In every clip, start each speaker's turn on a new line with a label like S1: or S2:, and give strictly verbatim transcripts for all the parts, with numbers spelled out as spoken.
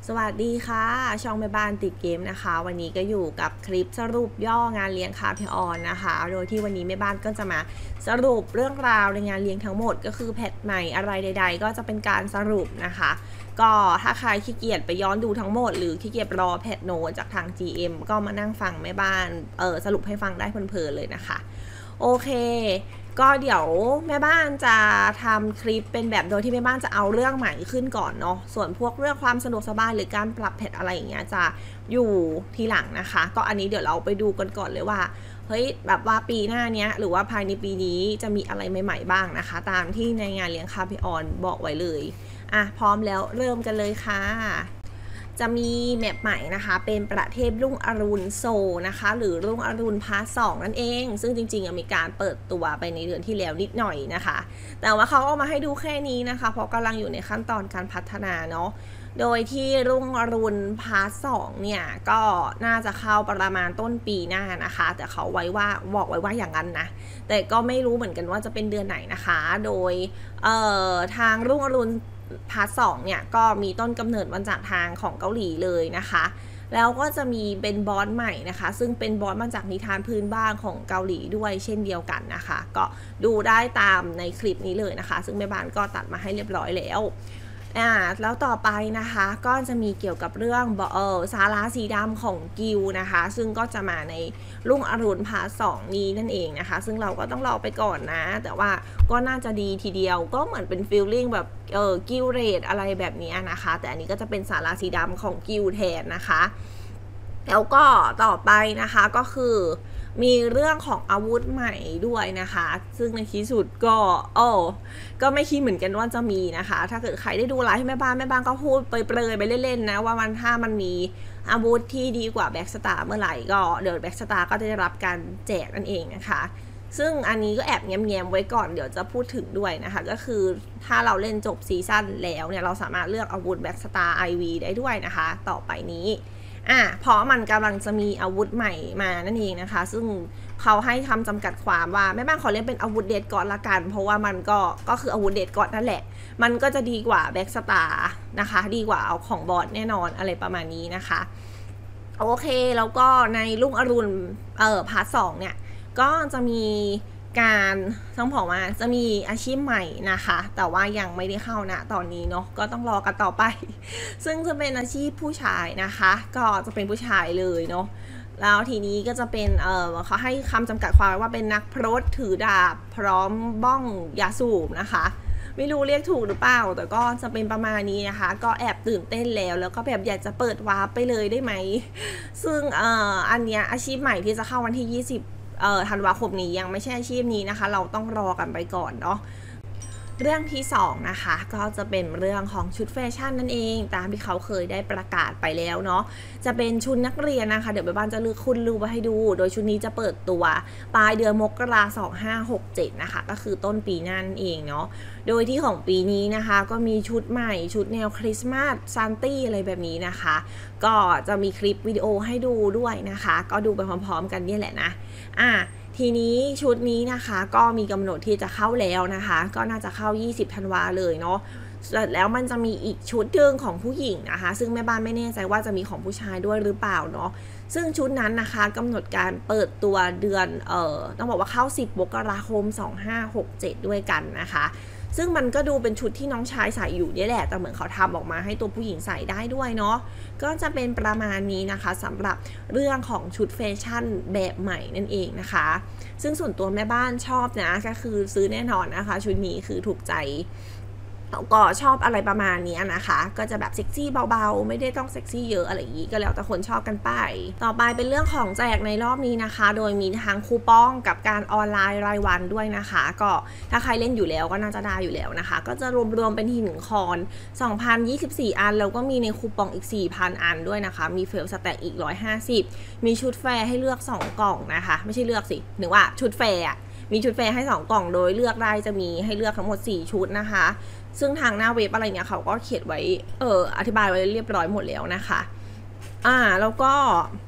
S1: สวัสดีค่ะช่องแม่บ้านติดเกมนะคะวันนี้ก็อยู่กับคลิปสรุปย่องานเลี้ยงคาเพออนนะคะโดยที่วันนี้แม่บ้านก็จะมาสรุปเรื่องราวในงานเลี้ยงทั้งหมดก็คือแพทใหม่อะไรใดๆก็จะเป็นการสรุปนะคะก็ถ้าใครขี้เกียจไปย้อนดูทั้งหมดหรือขี้เกียจรอแพทโนจากทาง จี เอ็ม ก็มานั่งฟังแม่บ้านเออสรุปให้ฟังได้เพลินๆเลยนะคะโอเคก็เดี๋ยวแม่บ้านจะทำคลิปเป็นแบบโดยที่แม่บ้านจะเอาเรื่องใหม่ขึ้นก่อนเนาะส่วนพวกเรื่องความสะดวกสบายหรือการปรับแพทอะไรอย่างเงี้ยจะอยู่ทีหลังนะคะก็อันนี้เดี๋ยวเราไปดูกันก่อนเลยว่าเฮ้ยแบบว่าปีหน้าเนี้ยหรือว่าภายในปีนี้จะมีอะไรใหม่ๆบ้างนะคะตามที่ในงานเลี้ยงคาเพออนบอกไว้เลยอ่ะพร้อมแล้วเริ่มกันเลยค่ะจะมีแมปใหม่นะคะเป็นประเทศรุ่งอรุณโซนะคะหรือรุ่งอรุณพาร์ทสองนั่นเองซึ่งจริงๆมีการเปิดตัวไปในเดือนที่แล้วนิดหน่อยนะคะแต่ว่าเขาเอามาให้ดูแค่นี้นะคะเพราะกำลังอยู่ในขั้นตอนการพัฒนาเนาะโดยที่รุ่งอรุณพาร์ทสองเนี่ยก็น่าจะเข้าประมาณต้นปีหน้านะคะแต่เขาไว้ว่าบอกไว้ว่าอย่างนั้นนะแต่ก็ไม่รู้เหมือนกันว่าจะเป็นเดือนไหนนะคะโดยเอ่อทางรุ่งอรุณพาร์ทสองเนี่ยก็มีต้นกำเนิดมาจากทางของเกาหลีเลยนะคะแล้วก็จะมีเป็นบอสใหม่นะคะซึ่งเป็นบอสมาจากนิทานพื้นบ้านของเกาหลีด้วยเช่นเดียวกันนะคะก็ดูได้ตามในคลิปนี้เลยนะคะซึ่งแม่บ้านก็ตัดมาให้เรียบร้อยแล้วอ่าแล้วต่อไปนะคะก็จะมีเกี่ยวกับเรื่องเออสาราสีดำของกิลนะคะซึ่งก็จะมาในรุ่งอรุณพาร์ทสองนี้นั่นเองนะคะซึ่งเราก็ต้องรอไปก่อนนะแต่ว่าก็น่าจะดีทีเดียวก็เหมือนเป็นฟีลลิ่งแบบเออกิลเรดอะไรแบบนี้นะคะแต่อันนี้ก็จะเป็นสาราสีดำของกิลแทนนะคะแล้วก็ต่อไปนะคะก็คือมีเรื่องของอาวุธใหม่ด้วยนะคะซึ่งในที่สุดก็โอ้ก็ไม่คิดเหมือนกันว่าจะมีนะคะถ้าเกิดใครได้ดูไลฟ์ให้แม่บ้านแม่บ้านก็พูดเปรยๆไปเล่นๆนะว่ามันถ้ามันมีอาวุธที่ดีกว่าแบ็กสตาร์เมื่อไหร่ก็เดี๋ยวแบ็กสตาร์ก็จะได้รับการแจกนั่นเองนะคะซึ่งอันนี้ก็แอบแง้มๆไว้ก่อนเดี๋ยวจะพูดถึงด้วยนะคะก็คือถ้าเราเล่นจบซีซั่นแล้วเนี่ยเราสามารถเลือกอาวุธแบ็กสตาร์ ไอ วี ได้ด้วยนะคะต่อไปนี้อ่ะเพราะมันกำลังจะมีอาวุธใหม่มานั่นเองนะคะซึ่งเขาให้คำจำกัดความว่าแม่บ้านขอเล่นเป็นอาวุธเดดก่อนละกันเพราะว่ามันก็ก็คืออาวุธเดดก่อนนั่นแหละมันก็จะดีกว่าแบ็กสตาร์นะคะดีกว่าเอาของบอสแน่นอนอะไรประมาณนี้นะคะโอเคแล้วก็ในรุ่งอรุณเอ่อพาร์ทสองเนี่ยก็จะมีการต้องบอกว่าจะมีอาชีพใหม่นะคะแต่ว่ายังไม่ได้เข้านะตอนนี้เนาะก็ต้องรอกันต่อไปซึ่งจะเป็นอาชีพผู้ชายนะคะก็จะเป็นผู้ชายเลยเนาะแล้วทีนี้ก็จะเป็นเออเขาให้คำจำกัดความว่าเป็นนักพรตถือดาบพร้อมบ้องยาสูบนะคะไม่รู้เรียกถูกหรือเปล่าแต่ก็จะเป็นประมาณนี้นะคะก็แอบตื่นเต้นแล้วแล้วก็แบบอยากจะเปิดวาร์ปไปเลยได้ไหมซึ่งเอ่ออันเนี้ยอาชีพใหม่ที่จะเข้าวันที่ยี่สิบเอ่อธันวาคมนี้ยังไม่ใช่อาชีพนี้นะคะเราต้องรอกันไปก่อนเนาะเรื่องที่สองนะคะก็จะเป็นเรื่องของชุดแฟชั่นนั่นเองตามที่เขาเคยได้ประกาศไปแล้วเนาะจะเป็นชุดนักเรียนนะคะเดี๋ยวแม่บ้านจะเลือกคุณรูปไว้ให้ดูโดยชุดนี้จะเปิดตัวปลายเดือนมกราคมสองพันห้าร้อยหกสิบเจ็ดนะคะก็คือต้นปีนั่นเองเนาะโดยที่ของปีนี้นะคะก็มีชุดใหม่ชุดแนวคริสต์มาสซานตี้อะไรแบบนี้นะคะก็จะมีคลิปวิดีโอให้ดูด้วยนะคะก็ดูไปพร้อมๆกันนี่แหละนะอ่ะทีนี้ชุดนี้นะคะก็มีกำหนดที่จะเข้าแล้วนะคะก็น่าจะเข้ายี่สิบธันวาเลยเนาะเสร็จแล้วมันจะมีอีกชุดหนึ่งของผู้หญิงนะคะซึ่งแม่บ้านไม่แน่ใจว่าจะมีของผู้ชายด้วยหรือเปล่าเนาะซึ่งชุดนั้นนะคะกำหนดการเปิดตัวเดือนเอ่อต้องบอกว่าเข้าสิบมกราคมสองพันห้าร้อยหกสิบเจ็ดด้วยกันนะคะซึ่งมันก็ดูเป็นชุดที่น้องชายใส่อยู่นี่แหละแต่เหมือนเขาทำออกมาให้ตัวผู้หญิงใส่ได้ด้วยเนาะก็จะเป็นประมาณนี้นะคะสำหรับเรื่องของชุดแฟชั่นแบบใหม่นั่นเองนะคะซึ่งส่วนตัวแม่บ้านชอบนะก็คือซื้อแน่นอนนะคะชุดนี้คือถูกใจก็ชอบอะไรประมาณนี้นะคะก็จะแบบเซ็กซี่เบาๆไม่ได้ต้องเซ็กซี่เยอะอะไรอย่างนี้ก็แล้วแต่คนชอบกันไปต่อไปเป็นเรื่องของแจกในรอบนี้นะคะโดยมีทั้งคูปองกับการออนไลน์รายวันด้วยนะคะก็ถ้าใครเล่นอยู่แล้วก็น่าจะได้อยู่แล้วนะคะก็จะรวมๆเป็นหินคอนสองพันยี่สิบสี่อันแล้วก็มีในคูปองอีก สี่พัน อันด้วยนะคะมีเฟลสแต็กอีกหนึ่งร้อยห้าสิบมีชุดแฟร์ให้เลือกสองกล่องนะคะไม่ใช่เลือกสิหรือว่าชุดแฟร์มีชุดแฟร์ให้สองกล่องโดยเลือกได้จะมีให้เลือกทั้งหมดสี่ชุดนะคะซึ่งทางหน้าเว็บอะไรเนี่ยเขาก็เขียนไว้เอออธิบายไว้เรียบร้อยหมดแล้วนะคะอ่าแล้วก็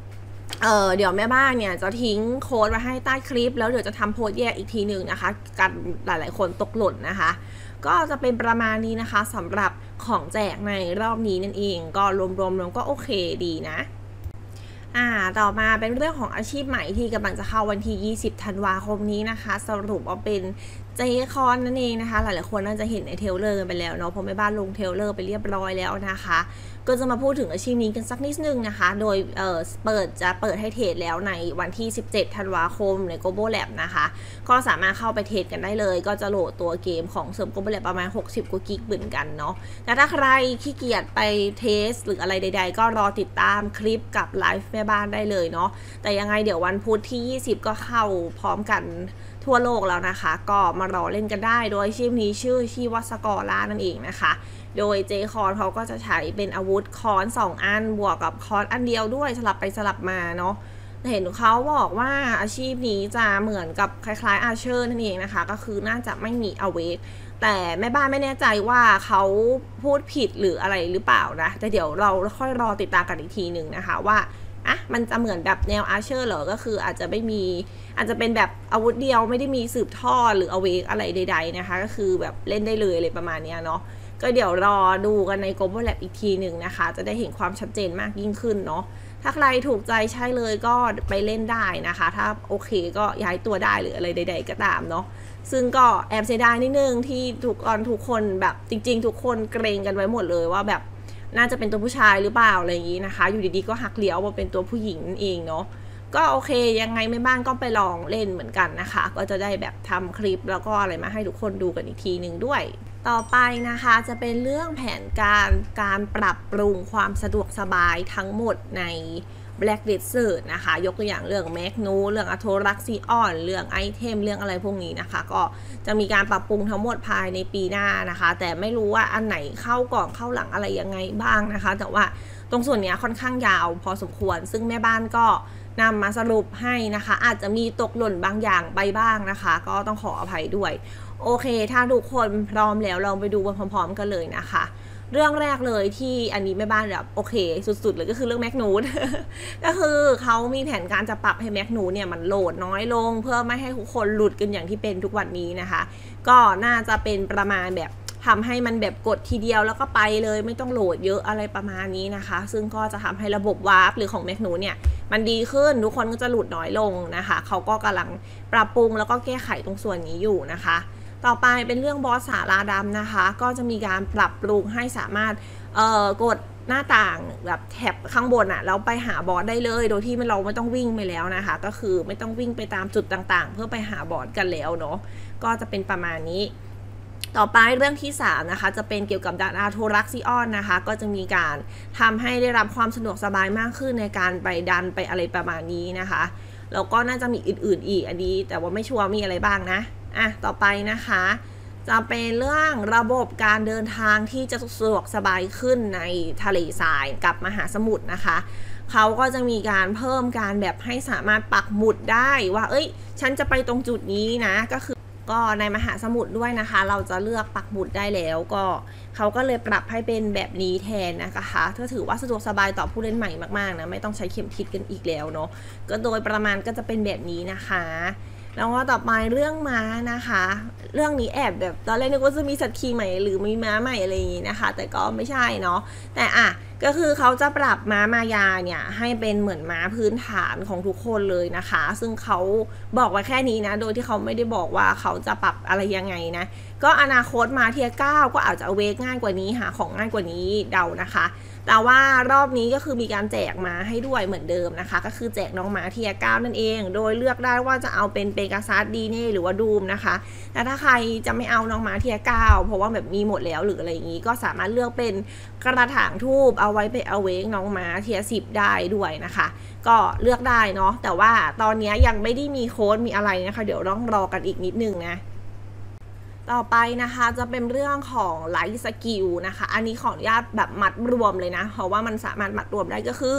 S1: เออเดี๋ยวแม่บ้านเนี่ยจะทิ้งโค้ดไว้ให้ใต้คลิปแล้วเดี๋ยวจะทำโพสต์แยกอีกทีหนึ่งนะคะกันหลายๆคนตกหล่นนะคะก็จะเป็นประมาณนี้นะคะสำหรับของแจกในรอบนี้นั่นเองก็รวมๆก็โอเคดีนะอ่าต่อมาเป็นเรื่องของอาชีพใหม่ที่กำลังจะเข้าวันที่ยี่สิบธันวาคมนี้นะคะสรุปว่าเป็นเจคอนนั่นเองนะคะหลายๆคนน่าจะเห็นในเทรลเลอร์กันไปแล้วเนาะเพราะแม่บ้านลงเทรลเลอร์ไปเรียบร้อยแล้วนะคะก็จะมาพูดถึงอาชีพนี้กันสักนิดนึงนะคะโดยเอ่อเปิดจะเปิดให้เทรดแล้วในวันที่สิบเจ็ดธันวาคมใน Global Lab นะคะก็สามารถเข้าไปเทรดกันได้เลยก็จะโหลดตัวเกมของเซิร์ฟ Global Lab ประมาณหกสิบกว่ากิกเหมือนกันเนาะแต่ถ้าใครขี้เกียจไปเทสหรืออะไรใดๆก็รอติดตามคลิปกับไลฟ์แม่บ้านได้เลยเนาะแต่ยังไงเดี๋ยววันพุธที่ยี่สิบก็เข้าพร้อมกันทั่วโลกแล้วนะคะก็มารอเล่นกันได้โดยอาชีพนี้ชื่อชีวัสกอร่านั่นเองนะคะโดยเจคอนเขาก็จะใช้เป็นอาวุธค้อนสองอันบวกกับค้อนอันเดียวด้วยสลับไปสลับมาเนาะเห็นเขาบอกว่าอาชีพนี้จะเหมือนกับคล้ายๆอาเชอร์นั่นเองนะคะก็คือน่าจะไม่มีอเวกแต่แม่บ้านไม่แน่ใจว่าเขาพูดผิดหรืออะไรหรือเปล่านะแต่เดี๋ยวเราค่อยรอติดตามกันอีกทีหนึ่งนะคะว่าอ่ะมันจะเหมือนแบบแนวอาเชอร์เหรอก็คืออาจจะไม่มีอาจจะเป็นแบบอาวุธเดียวไม่ได้มีสืบทอดหรืออเวกอะไรใดๆนะคะก็คือแบบเล่นได้เลยอะไรประมาณนี้เนาะก็เดี๋ยวรอดูกันใน Global Lab อีกทีหนึ่งนะคะจะได้เห็นความชัดเจนมากยิ่งขึ้นเนาะถ้าใครถูกใจใช่เลยก็ไปเล่นได้นะคะถ้าโอเคก็ย้ายตัวได้หรืออะไรใดๆก็ตามเนาะซึ่งก็แอบเสียดายนิดนึงที่ทุกตอนทุกคนแบบจริงๆทุกคนเกรงกันไว้หมดเลยว่าแบบน่าจะเป็นตัวผู้ชายหรือเปล่าอะไรอย่างนี้นะคะอยู่ดีๆก็หักเลี้ยวมาเป็นตัวผู้หญิงนั่นเองเนาะก็โอเคยังไงแม่บ้านก็ไปลองเล่นเหมือนกันนะคะก็จะได้แบบทำคลิปแล้วก็อะไรมาให้ทุกคนดูกันอีกทีหนึ่งด้วยต่อไปนะคะจะเป็นเรื่องแผนการการปรับปรุงความสะดวกสบายทั้งหมดใน Black Desert นะคะยกตัวอย่างเรื่องแมกนูเรื่องอะโทรักซิออนเรื่องไอเทมเรื่องอะไรพวกนี้นะคะก็จะมีการปรับปรุงทั้งหมดภายในปีหน้านะคะแต่ไม่รู้ว่าอันไหนเข้าก่อนเข้าหลังอะไรยังไงบ้างนะคะแต่ว่าตรงส่วนนี้ค่อนข้างยาวพอสมควรซึ่งแม่บ้านก็นำมาสรุปให้นะคะอาจจะมีตกหล่นบางอย่างไปบ้างนะคะก็ต้องขออภัยด้วยโอเคถ้าทุกคนพร้อมแล้วลองไปดูพร้อมๆกันเลยนะคะเรื่องแรกเลยที่อันนี้แม่บ้านแบบโอเคสุดๆเลยก็คือเรื่องแมกนูด ก็คือเขามีแผนการจะปรับให้แมกนูดเนี่ยมันโหลดน้อยลงเพื่อไม่ให้ทุกคนหลุดกันอย่างที่เป็นทุกวันนี้นะคะก็น่าจะเป็นประมาณแบบทำให้มันแบบกดทีเดียวแล้วก็ไปเลยไม่ต้องโหลดเยอะอะไรประมาณนี้นะคะซึ่งก็จะทำให้ระบบวาร์ปหรือของแมกนูดเนี่ยมันดีขึ้นทุกคนก็จะหลุดน้อยลงนะคะเขาก็กำลังปรับปรุงแล้วก็แก้ไขตรงส่วนนี้อยู่นะคะต่อไปเป็นเรื่องบอสสาราดำนะคะก็จะมีการปรับปรุงให้สามารถเอ่อกดหน้าต่างแบบแท็บข้างบนอะแล้วไปหาบอสได้เลยโดยที่เราไม่ต้องวิ่งไปแล้วนะคะก็คือไม่ต้องวิ่งไปตามจุดต่างๆเพื่อไปหาบอสกันแล้วเนาะก็จะเป็นประมาณนี้ต่อไปเรื่องที่สามนะคะจะเป็นเกี่ยวกับด่านอาโทรักซิออนนะคะก็จะมีการทำให้ได้รับความสะดวกสบายมากขึ้นในการไปดันไปอะไรประมาณนี้นะคะแล้วก็น่าจะมีอื่นๆอีกอันนี้แต่ว่าไม่ชัวร์มีอะไรบ้างนะอ่ะต่อไปนะคะจะเป็นเรื่องระบบการเดินทางที่จะสะดวกสบายขึ้นในทะเลทรายกับมหาสมุทรนะคะเขาก็จะมีการเพิ่มการแบบให้สามารถปักหมุดได้ว่าเอ้ยฉันจะไปตรงจุดนี้นะก็คือก็ในมหาสมุทรด้วยนะคะเราจะเลือกปักหมุดได้แล้วก็เขาก็เลยปรับให้เป็นแบบนี้แทนนะคะก็ถือว่าสะดวกสบายต่อผู้เล่นใหม่มากๆนะไม่ต้องใช้เข็มทิศกันอีกแล้วเนาะก็โดยประมาณก็จะเป็นแบบนี้นะคะแล้วก็ต่อไปเรื่องม้านะคะเรื่องนี้แอบแบบตอนแรกนึกว่าจะมีสัตว์ขี่ใหม่หรือมีม้าใหม่อะไรอย่างนี้นะคะแต่ก็ไม่ใช่เนาะแต่อ่ะก็คือเขาจะปรับม้ามายาเนี่ยให้เป็นเหมือนม้าพื้นฐานของทุกคนเลยนะคะซึ่งเขาบอกไว้แค่นี้นะโดยที่เขาไม่ได้บอกว่าเขาจะปรับอะไรยังไงนะก็อนาคตมาเทียร์เก้าก็อาจจะเอาเวกง่ายกว่านี้หาของง่ายกว่านี้เดานะคะแต่ว่ารอบนี้ก็คือมีการแจกม้าให้ด้วยเหมือนเดิมนะคะก็คือแจกน้องม้าเทียร์เก้านั่นเองโดยเลือกได้ว่าจะเอาเป็นเปกาซัสดีเน่หรือว่าดูมนะคะแต่ถ้าใครจะไม่เอาน้องม้าเทียร์เก้าเพราะว่าแบบมีหมดแล้วหรืออะไรอย่างนี้ก็สามารถเลือกเป็นกระถางทูบเอาไว้ไปเอาเวกน้องม้าเทียร์สิบได้ด้วยนะคะก็เลือกได้เนาะแต่ว่าตอนนี้ยังไม่ได้มีโค้ดมีอะไรนะคะเดี๋ยวต้องรอกันอีกนิดนึงนะต่อไปนะคะจะเป็นเรื่องของไลท์สกิลนะคะอันนี้ขออนุญาตแบบมัดรวมเลยนะเพราะว่ามันสามารถมัดรวมได้ก็คือ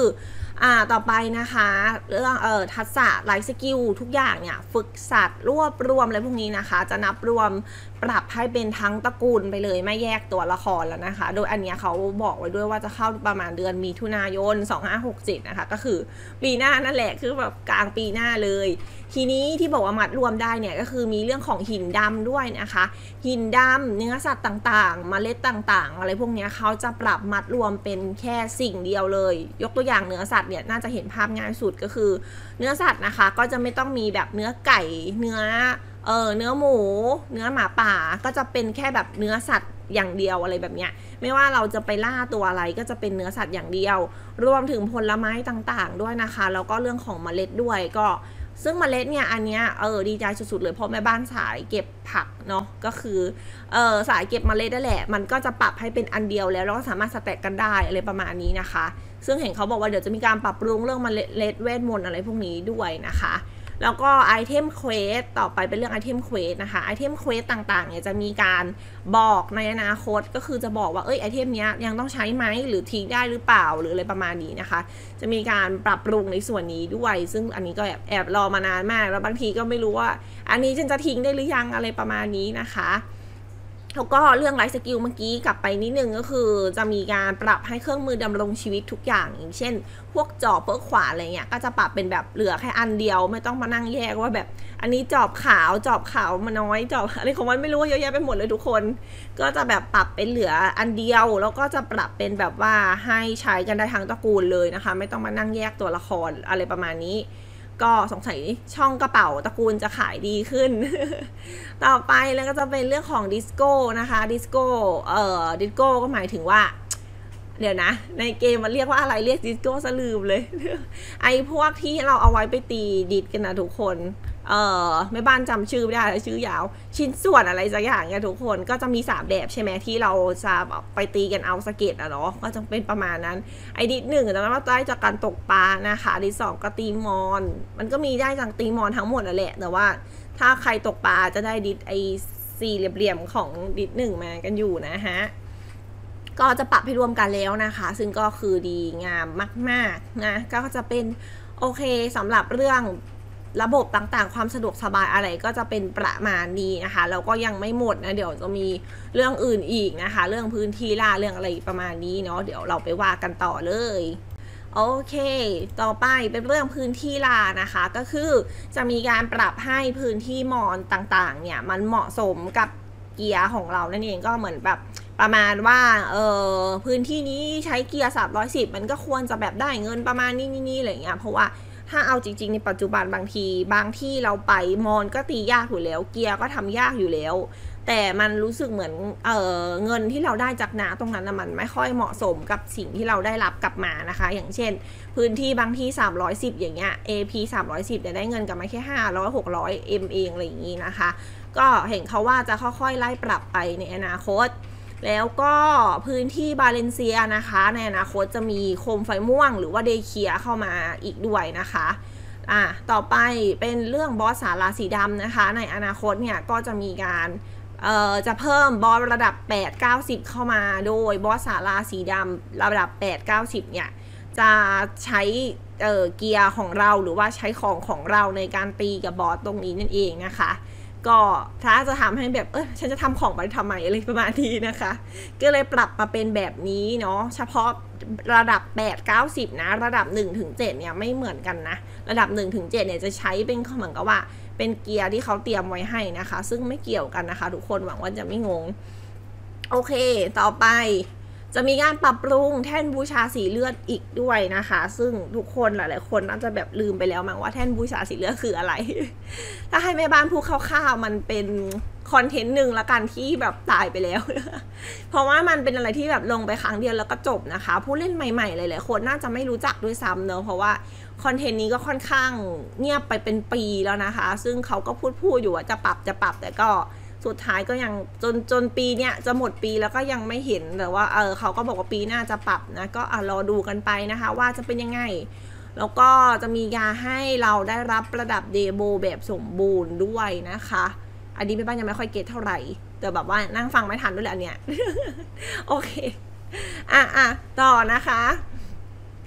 S1: อ่าต่อไปนะคะเรื่องเอ่อทักษะไลฟ์สกิลทุกอย่างเนี่ยฝึกสัตว์รวบรวมอะไรพวกนี้นะคะจะนับรวมปรับให้เป็นทั้งตระกูลไปเลยไม่แยกตัวละครแล้วนะคะโดยอันนี้เขาบอกไว้ด้วยว่าจะเข้าประมาณเดือนมิถุนายนสองพันห้าร้อยหกสิบนะคะก็คือปีหน้านั่นแหละคือแบบกลางปีหน้าเลยทีนี้ที่บอกว่ามัดรวมได้เนี่ยก็คือมีเรื่องของหินดำด้วยนะคะหินดำเนื้อสัตว์ต่างๆเมล็ดต่างๆอะไรพวกนี้เขาจะปรับมัดรวมเป็นแค่สิ่งเดียวเลยยกตัวอย่างเนื้อสัตว์เนี่ยน่าจะเห็นภาพง่ายสุดก็คือเนื้อสัตว์นะคะก็จะไม่ต้องมีแบบเนื้อไก่เนื้อเออเนื้อหมูเนื้อหมาป่าก็จะเป็นแค่แบบเนื้อสัตว์อย่างเดียวอะไรแบบเนี้ยไม่ว่าเราจะไปล่าตัวอะไรก็จะเป็นเนื้อสัตว์อย่างเดียวรวมถึงผลไม้ต่างๆด้วยนะคะแล้วก็เรื่องของเมล็ดด้วยก็ซึ่งเมล็ดเนี่ยอันเนี้ยเออดีใจสุดๆเลยเพราะแม่บ้านสายเก็บผักเนาะก็คือเออสายเก็บเมล็ดนั่นแหละมันก็จะปรับให้เป็นอันเดียวแล้วเราก็สามารถสแต็กกันได้อะไรประมาณนี้นะคะซึ่งเห็นเขาบอกว่าเดี๋ยวจะมีการปรับปรุงเรื่องเมล็ดเวทมนต์อะไรพวกนี้ด้วยนะคะแล้วก็ไอเทมเควสต่อไปเป็นเรื่องไอเทมเควสนะคะไอเทมเควสต่างๆเนี่ยจะมีการบอกในอนาคตก็คือจะบอกว่าเอ้ยไอเทมนี้ยังต้องใช้ไหมหรือทิ้งได้หรือเปล่าหรืออะไรประมาณนี้นะคะจะมีการปรับปรุงในส่วนนี้ด้วยซึ่งอันนี้ก็แอบแอบรอมานานมากแล้วบางทีก็ไม่รู้ว่าอันนี้ฉันจะทิ้งได้หรือยังอะไรประมาณนี้นะคะแล้วก็เรื่องไลฟ์สกิลเมื่อกี้กลับไปนิดนึงก็คือจะมีการปรับให้เครื่องมือดำรงชีวิตทุกอย่างอย่างเช่นพวกจอบพวกขวานอะไรเงี้ยก็จะปรับเป็นแบบเหลือแค่อันเดียวไม่ต้องมานั่งแยกว่าแบบอันนี้จอบขาวจอบขาวมาน้อยจอบอะไรของมันไม่รู้เยอะแยะไปหมดเลยทุกคนก็จะแบบปรับเป็นเหลืออันเดียวแล้วก็จะปรับเป็นแบบว่าให้ใช้กันได้ทั้งตระกูลเลยนะคะไม่ต้องมานั่งแยกตัวละครอะไรประมาณนี้ก็สงสัยช่องกระเป๋าตระกูลจะขายดีขึ้น ต่อไปแล้วก็จะเป็นเรื่องของดิสโก้นะคะดิสโก้เอ่อดิสโก้ก็หมายถึงว่าเดี๋ยวนะในเกมมันเรียกว่าอะไรเรียกดิสโก้ซะลืมเลย ไอพวกที่เราเอาไว้ไปตีดิสกันนะทุกคนเอ่อแม่บ้านจำชื่อไม่ได้ชื่อยาวชิ้นส่วนอะไรสักอย่างเนี่ยทุกคนก็จะมีสามแบบใช่ไหมที่เราจะไปตีกันเอาสเก็ตอะเนาะก็จะเป็นประมาณนั้นไอดิสหนึ่งจะมาได้จากการตกปลานะคะดิสสองก็ตีมอนมันก็มีได้จากตีมอนทั้งหมดนั่นแหละแต่ว่าถ้าใครตกปลาจะได้ดิสไอสี่เหลี่ยมๆของดิสหนึ่งมากันอยู่นะฮะก็จะปรับให้รวมกันแล้วนะคะซึ่งก็คือดีงามมากๆนะก็จะเป็นโอเคสำหรับเรื่องระบบต่างๆความสะดวกสบายอะไรก็จะเป็นประมาณนี้นะคะแล้วก็ยังไม่หมดนะเดี๋ยวจะมีเรื่องอื่นอีกนะคะเรื่องพื้นที่ล่าเรื่องอะไรประมาณนี้เนาะเดี๋ยวเราไปว่ากันต่อเลยโอเคต่อไปเป็นเรื่องพื้นที่ล่านะคะก็คือจะมีการปรับให้พื้นที่มอนต่างๆเนี่ยมันเหมาะสมกับเกียร์ของเรานั่นเองก็เหมือนแบบประมาณว่าเออพื้นที่นี้ใช้เกียร์สามร้อยสิบมันก็ควรจะแบบได้เงินประมาณนี้นี่อะไรเงี้ยเพราะว่าถ้าเอาจริงๆในปัจจุบันบางทีบางที่เราไปมอนก็ตียากอยู่แล้วเกียร์ก็ทำยากอยู่แล้วแต่มันรู้สึกเหมือนเออเงินที่เราได้จากนาตรงนั้นนะมันไม่ค่อยเหมาะสมกับสิ่งที่เราได้รับกลับมานะคะอย่างเช่นพื้นที่บางที่สามร้อยสิบอย่างเงี้ย เอ พี สามร้อยสิบจะได้เงินกลับมาแค่ห้าร้อย หกร้อย เอ็ม เองอะไรอย่างงี้นะคะก็เห็นเขาว่าจะค่อยๆไล่ปรับไปในอนาคตแล้วก็พื้นที่บาเลนเซียนะคะในอนาคตจะมีโคมไฟม่วงหรือว่าเดย์เคียเข้ามาอีกด้วยนะคะอ่ะต่อไปเป็นเรื่องบอสศาลาสีดำนะคะในอนาคตเนี่ยก็จะมีการเอ่อจะเพิ่มบอสระดับแปด เก้าสิบเข้ามาโดยบอสศาลาสีดำระดับแปด เก้าสิบเนี่ยจะใช้เอ่อเกียร์ของเราหรือว่าใช้ของของเราในการตีกับบอสตรงนี้นั่นเองนะคะก็ถ้าจะทำให้แบบเออฉันจะทำของไปทำไมอะไรประมาณนี้นะคะก็เลยปรับมาเป็นแบบนี้เนาะเฉพาะระดับแปด เก้าสิบนะระดับหนึ่งถึงเจ็ดเนี่ยไม่เหมือนกันนะระดับหนึ่งถึงเจ็ดเนี่ยจะใช้เป็นเหมือนกับว่าเป็นเกียร์ที่เขาเตรียมไว้ให้นะคะซึ่งไม่เกี่ยวกันนะคะทุกคนหวังว่าจะไม่งงโอเคต่อไปจะมีการปรับปรุงแท่นบูชาสีเลือดอีกด้วยนะคะซึ่งทุกคนหลายๆคนน่าจะแบบลืมไปแล้วมั้งว่าแท่นบูชาสีเลือดคืออะไร ถ้าให้แม่บ้านพูดคร่าวๆมันเป็นคอนเทนต์หนึ่งละกันที่แบบตายไปแล้ว เพราะว่ามันเป็นอะไรที่แบบลงไปครั้งเดียวแล้วก็จบนะคะผู้เล่นใหม่ๆหลายๆคนน่าจะไม่รู้จักด้วยซ้ำเนอะเพราะว่าคอนเทนต์นี้ก็ค่อนข้างเงียบไปเป็นปีแล้วนะคะซึ่งเขาก็พูดพูดอยู่ว่าจะปรับจะปรับแต่ก็สุดท้ายก็ยังจนจนปีเนี้ยจะหมดปีแล้วก็ยังไม่เห็นแต่ว่าเออเขาก็บอกว่าปีหน้าจะปรับนะก็อ่ะรอดูกันไปนะคะว่าจะเป็นยังไงแล้วก็จะมียาให้เราได้รับระดับเดโบแบบสมบูรณ์ด้วยนะคะอันนี้แม่บ้านยังไม่ค่อยเก็ตเท่าไหร่แต่แบบว่านั่งฟังไม่ทันด้วยแหละอันเนี้ย โอเคอ่ะอ่ะต่อนะคะ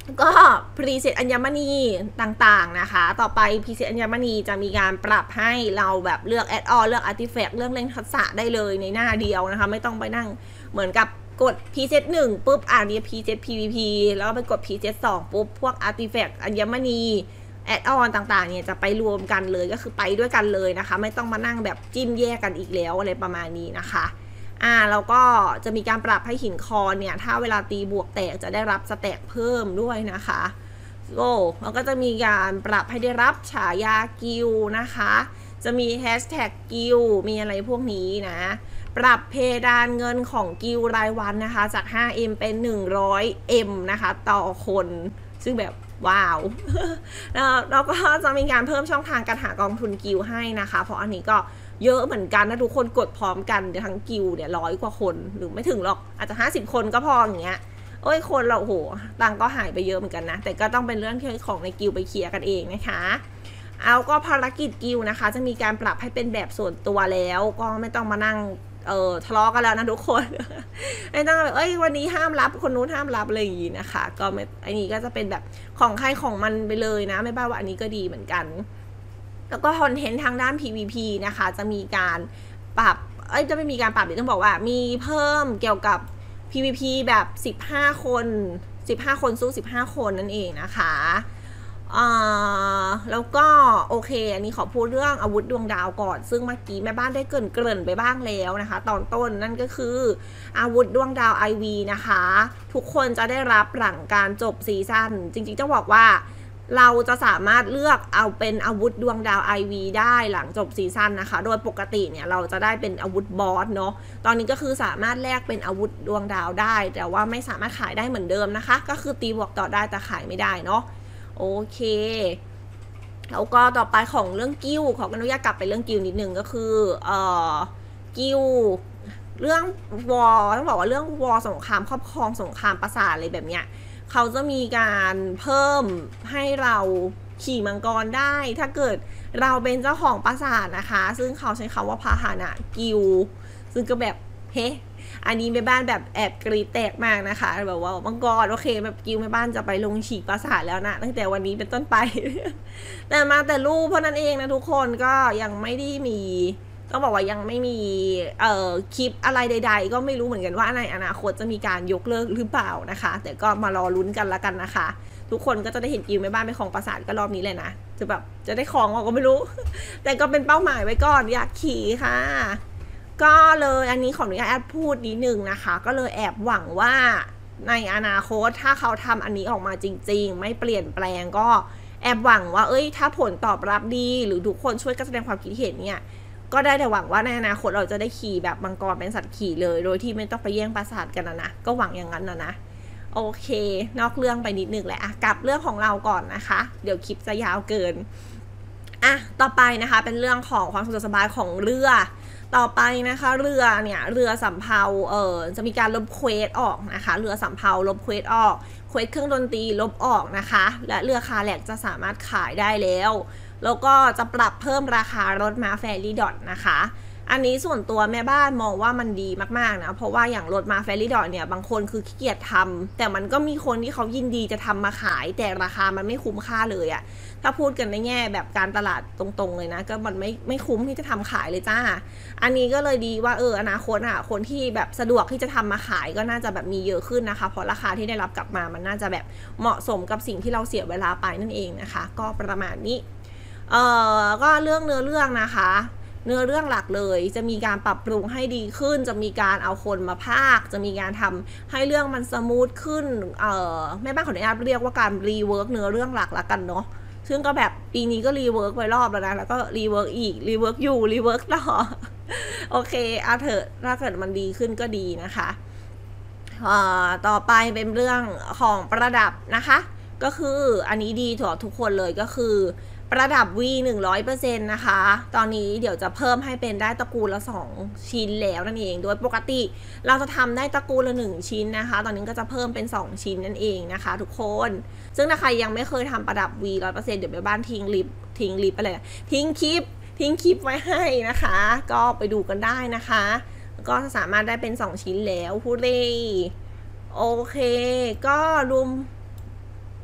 S1: ก็พรีเซตอัญมณีต่างๆนะคะต่อไปพรีเซตอัญมณีจะมีการปรับให้เราแบบเลือกแอดออนเลือกอาร์ติแฟกต์เลือกเล่นทักษะได้เลยในหน้าเดียวนะคะไม่ต้องไปนั่งเหมือนกับกดพรีเซตหนึ่งปุ๊บอ่านนี้พรีเซต พี วี พี แล้วไปกดพรีเซตสองปุ๊บพวกอาร์ติแฟกต์อัญมณีแอดออนต่างๆเนี่ยจะไปรวมกันเลยก็คือไปด้วยกันเลยนะคะไม่ต้องมานั่งแบบจิ้มแยกกันอีกแล้วอะไรประมาณนี้นะคะอ่าแล้วก็จะมีการปรับให้หินคอเนี่ยถ้าเวลาตีบวกแตกจะได้รับสแต็กเพิ่มด้วยนะคะโอ้แล้วก็จะมีการปรับให้ได้รับฉายากิลนะคะจะมีแฮชแท็กกิลมีอะไรพวกนี้นะปรับเพดานเงินของกิลรายวันนะคะจาก ห้าเอ็ม เป็น หนึ่งร้อยเอ็ม นะคะต่อคนซึ่งแบบว้าว แล้วก็จะมีการเพิ่มช่องทางการหากองทุนกิลให้นะคะเพราะอันนี้ก็เยอะเหมือนกันนะทุกคนกดพร้อมกันทั้งกิลเนี่ยร้อยกว่าคนหรือไม่ถึงหรอกอาจจะห้าสิบคนก็พออย่างเงี้ยโอ้ยคนเราโหตังก็หายไปเยอะเหมือนกันนะแต่ก็ต้องเป็นเรื่องที่ของในกิลไปเคลียร์กันเองนะคะเอาก็ภารกิจกิลนะคะจะมีการปรับให้เป็นแบบส่วนตัวแล้วก็ไม่ต้องมานั่งเออทะเลาะกันแล้วนะทุกคนไม่ต้องแบบเอ้ยวันนี้ห้ามรับคนนู้นห้ามรับอะไรอย่างงี้นะคะก็ไม่อันนี้ก็จะเป็นแบบของใครของมันไปเลยนะไม่บ้าว่าอันนี้ก็ดีเหมือนกันแล้วก็คอนเทนต์ทางด้าน พี วี พี นะคะจะมีการปรับเอ้ยจะไม่มีการปรับเดี๋ยวต้องบอกว่ามีเพิ่มเกี่ยวกับ พี วี พี แบบสิบห้าคนสิบห้าคนสู้สิบห้าคนนั่นเองนะคะอ่าแล้วก็โอเคอันนี้ขอพูดเรื่องอาวุธดวงดาวก่อนซึ่งเมื่อกี้แม่บ้านได้เกริ่นเกริ่นไปบ้างแล้วนะคะตอนต้นนั่นก็คืออาวุธดวงดาว ไอ วี นะคะทุกคนจะได้รับหลังการจบซีซั่นจริงๆจะบอกว่าเราจะสามารถเลือกเอาเป็นอาวุธดวงดาว ไอ วี ได้หลังจบซีซั่นนะคะโดยปกติเนี่ยเราจะได้เป็นอาวุธบอสเนาะตอนนี้ก็คือสามารถแลกเป็นอาวุธดวงดาวได้แต่ว่าไม่สามารถขายได้เหมือนเดิมนะคะก็คือตีบวกต่อได้แต่ขายไม่ได้เนาะโอเคแล้วก็ต่อไปของเรื่องกิ้วขออนุญาตกลับไปเรื่องกิ้วนิดนึงก็คือเอ่อกิ้วเรื่องวอร์ต้องบอกว่าเรื่องวอร์สงครามครอบครองสงครามปราสาทอะไรแบบเนี้ยเขาจะมีการเพิ่มให้เราขี่มังกรได้ถ้าเกิดเราเป็นเจ้าของปราสาทนะคะซึ่งเขาใช้คำว่าพาหนะกิวซึ่งก็แบบเฮ้อันนี้แม่บ้านแบบแอบกรีดแตกมากนะคะแบบว่ามังกรโอเคแบบกิวแม่บ้านจะไปลงฉีกปราสาทแล้วนะตั้งแต่วันนี้เป็นต้นไป แต่มาแต่รูปเพราะนั้นเองนะทุกคนก็ยังไม่ได้มีต้องบอกว่ายังไม่มีเอ่อคลิปอะไรใดๆก็ไม่รู้เหมือนกันว่าในอนาคตจะมีการยกเลิกหรือเปล่านะคะแต่ก็มารอลุ้นกันละกันนะคะทุกคนก็จะได้เห็นกิวแม่บ้านไปของปราสาทก็รอบนี้เลยนะจะแบบจะได้ของก็ไม่รู้ แต่ก็เป็นเป้าหมายไว้ก่อนอยากขี่ค่ะก็เลยอันนี้ขออนุญาตแอดพูดนิดนึงนะคะก็เลยแอบหวังว่าในอนาคตถ้าเขาทำอันนี้ออกมาจริงๆไม่เปลี่ยนแปลงก็แอบหวังว่าเอ้ยถ้าผลตอบรับดีหรือทุกคนช่วยกันแสดงความคิดเห็นเนี่ยก็ได้แต่หวังว่าในอนาคตเราจะได้ขี่แบบมังกรเป็นสัตว์ขี่เลยโดยที่ไม่ต้องไปแย่งปราสาทกันนะนะก็หวังอย่างนั้นนะนะโอเคนอกเรื่องไปนิดนึงแหละอะกลับเรื่องของเราก่อนนะคะเดี๋ยวคลิปจะยาวเกินอ่ะต่อไปนะคะเป็นเรื่องของความสะดวกสบายของเรือต่อไปนะคะเรือเนี่ยเรือสำเภาเออจะมีการลบเควสออกนะคะเรือสำเภาลบเควสออกเควสเครื่องดนตรีลบออกนะคะและเรือคาแลกจะสามารถขายได้แล้วแล้วก็จะปรับเพิ่มราคารถม้าแฟรี่ดอทนะคะอันนี้ส่วนตัวแม่บ้านมองว่ามันดีมากๆนะเพราะว่าอย่างรถม้าแฟรี่ดอทเนี่ยบางคนคือขี้เกียจทำแต่มันก็มีคนที่เขายินดีจะทำมาขายแต่ราคามันไม่คุ้มค่าเลยอะถ้าพูดกันในแง่แบบการตลาดตรงๆเลยนะก็มันไม่ไม่คุ้มที่จะทำขายเลยจ้าอันนี้ก็เลยดีว่าเอออนาคตอะคนที่แบบสะดวกที่จะทำมาขายก็น่าจะแบบมีเยอะขึ้นนะคะเพราะราคาที่ได้รับกลับมามันน่าจะแบบเหมาะสมกับสิ่งที่เราเสียเวลาไปนั่นเองนะคะก็ประมาณนี้เออก็เรื่องเนื้อเรื่องนะคะเนื้อเรื่องหลักเลยจะมีการปรับปรุงให้ดีขึ้นจะมีการเอาคนมาพากย์จะมีการทำให้เรื่องมันสมูทขึ้นเออแม่บ้านขออนุญาตเรียกว่าการรีเวิร์กเนื้อเรื่องหลักละกันเนาะซึ่งก็แบบปีนี้ก็รีเวิร์กไปรอบแล้วนะแล้วก็รีเวิร์กอีกรีเวิร์กอยู่รีเวิร์กต่อโอเคเอาเถอะถ้าเกิดมันดีขึ้นก็ดีนะคะต่อไปเป็นเรื่องของประดับนะคะก็คืออันนี้ดีต่อทุกคนเลยก็คือประดับ วี หนึ่งร้อยเปอร์เซ็นต์ นะคะตอนนี้เดี๋ยวจะเพิ่มให้เป็นได้ตระกูลละสองชิ้นแล้วนั่นเองโดยปกติเราจะทำได้ตระกูลละหนึ่งชิ้นนะคะตอนนี้ก็จะเพิ่มเป็นสองชิ้นนั่นเองนะคะทุกคนซึ่งถ้าใครยังไม่เคยทำประดับ วี ร้อยเปอร์เซ็นต์ เดี๋ยวไปบ้านทิ้งลิปทิ้งลิปอะไรนะทิ้งคลิปทิ้งคลิปไว้ให้นะคะก็ไปดูกันได้นะคะก็สามารถได้เป็นสองชิ้นแล้วพูดเลยโอเคก็รวม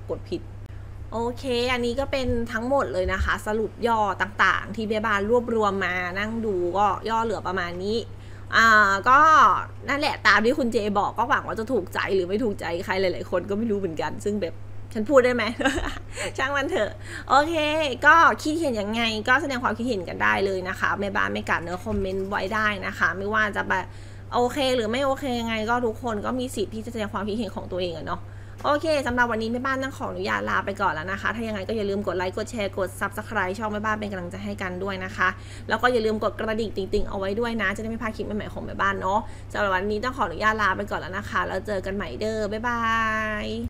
S1: กดผิดโอเคอันนี้ก็เป็นทั้งหมดเลยนะคะสรุปย่อต่างๆที่เบบานรวบรวมมานั่งดูก็ย่อเหลือประมาณนี้อ่าก็นั่นแหละตามที่คุณเจบอกก็หวังว่าจะถูกใจหรือไม่ถูกใจใครหลายๆคนก็ไม่รู้เหมือนกันซึ่งแบบฉันพูดได้ไหม ช่างมันเถอะโอเคก็คิดเห็นยังไงก็แสดงความคิดเห็นกันได้เลยนะคะแม่บ้านไม่กัดเนื้อคอมเมนต์ไว้ได้นะคะไม่ว่าจะแบบโอเคหรือไม่โอเคยังไงก็ทุกคนก็มีสิทธิ์ที่จะแสดงความคิดเห็นของตัวเองอะเนาะโอเคสำหรับวันนี้แม่บ้านต้องขออนุญาตลาไปก่อนแล้วนะคะถ้ายังไงก็อย่าลืมกดไลค์กดแชร์กด ซับสไครบ์ ช่องแม่บ้านเป็นกำลังใจให้กันด้วยนะคะแล้วก็อย่าลืมกดกระดิ่งติ๊งๆเอาไว้ด้วยนะจะได้ไม่พลาดคลิปใหม่ๆของแม่บ้านเนาะสำหรับวันนี้ต้องขออนุญาตลาไปก่อนแล้วนะคะแล้วเจอกันใหม่เด้อบ๊ายบาย